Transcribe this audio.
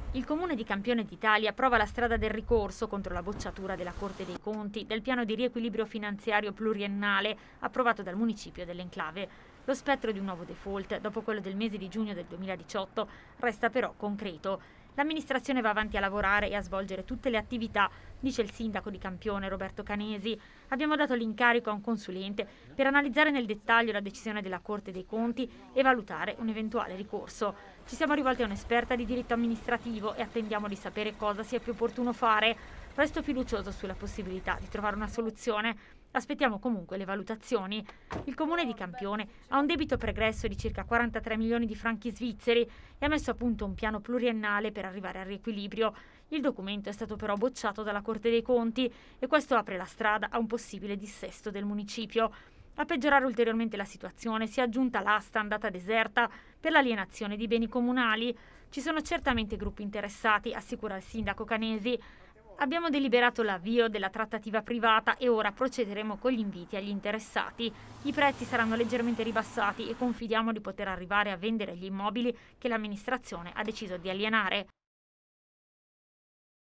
Il Comune di Campione d'Italia prova la strada del ricorso contro la bocciatura della Corte dei Conti del piano di riequilibrio finanziario pluriennale approvato dal municipio dell'Enclave. Lo spettro di un nuovo default, dopo quello del mese di giugno del 2018, resta però concreto. L'amministrazione va avanti a lavorare e a svolgere tutte le attività, dice il sindaco di Campione Roberto Canesi. Abbiamo dato l'incarico a un consulente per analizzare nel dettaglio la decisione della Corte dei Conti e valutare un eventuale ricorso. Ci siamo rivolti a un'esperta di diritto amministrativo e attendiamo di sapere cosa sia più opportuno fare. Resto fiducioso sulla possibilità di trovare una soluzione. Aspettiamo comunque le valutazioni. Il Comune di Campione ha un debito pregresso di circa 43 milioni di franchi svizzeri e ha messo a punto un piano pluriennale per arrivare al riequilibrio. Il documento è stato però bocciato dalla Corte dei Conti e questo apre la strada a un possibile dissesto del municipio. A peggiorare ulteriormente la situazione si è aggiunta l'asta andata deserta per l'alienazione di beni comunali. Ci sono certamente gruppi interessati, assicura il sindaco Canesi. Abbiamo deliberato l'avvio della trattativa privata e ora procederemo con gli inviti agli interessati. I prezzi saranno leggermente ribassati e confidiamo di poter arrivare a vendere gli immobili che l'amministrazione ha deciso di alienare.